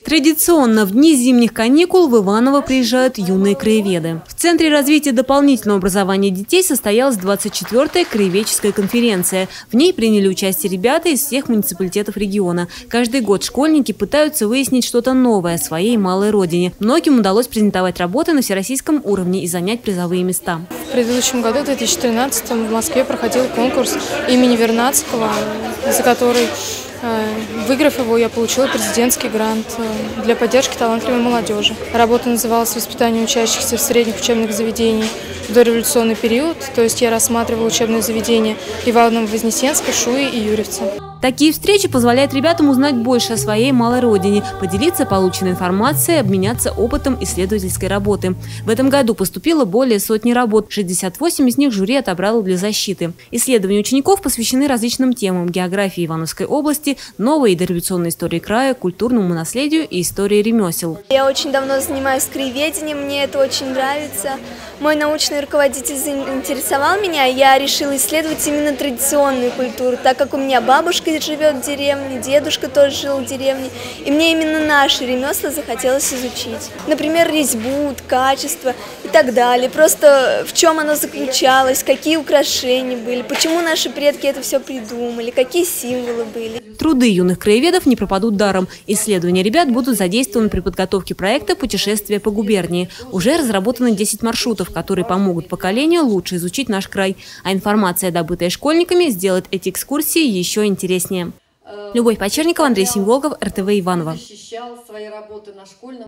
Традиционно в дни зимних каникул в Иваново приезжают юные краеведы. В Центре развития дополнительного образования детей состоялась 24-я краеведческая конференция. В ней приняли участие ребята из всех муниципалитетов региона. Каждый год школьники пытаются выяснить что-то новое о своей малой родине. Многим удалось презентовать работы на всероссийском уровне и занять призовые места. В предыдущем году, в 2013 в Москве проходил конкурс имени Вернадского, за который, выиграв его, я получила президентский грант для поддержки талантливой молодежи. Работа называлась «Воспитание учащихся в средних учебных заведениях в дореволюционный период», то есть я рассматривала учебные заведения Иваново-Вознесенска, Шуи и Юрьевца. Такие встречи позволяют ребятам узнать больше о своей малой родине, поделиться полученной информацией, обменяться опытом исследовательской работы. В этом году поступило более сотни работ, 68 из них жюри отобрало для защиты. Исследования учеников посвящены различным темам – географии Ивановской области, новой и дореволюционной истории края, культурному наследию и истории ремесел. Я очень давно занимаюсь краеведением, мне это очень нравится. Мой научный руководитель заинтересовал меня, я решила исследовать именно традиционную культуру, так как у меня бабушка живет в деревне, дедушка тоже жил в деревне, и мне именно наши ремесла захотелось изучить. Например, резьбу, ткачество и так далее. Просто в чем оно заключалось, какие украшения были, почему наши предки это все придумали, какие символы были. Труды юных краеведов не пропадут даром. Исследования ребят будут задействованы при подготовке проекта «Путешествие по губернии». Уже разработаны 10 маршрутов, которые помогут поколению лучше изучить наш край. А информация, добытая школьниками, сделает эти экскурсии еще интереснее. Любовь Почерникова, Андрей Семиволков, РТВ Иваново.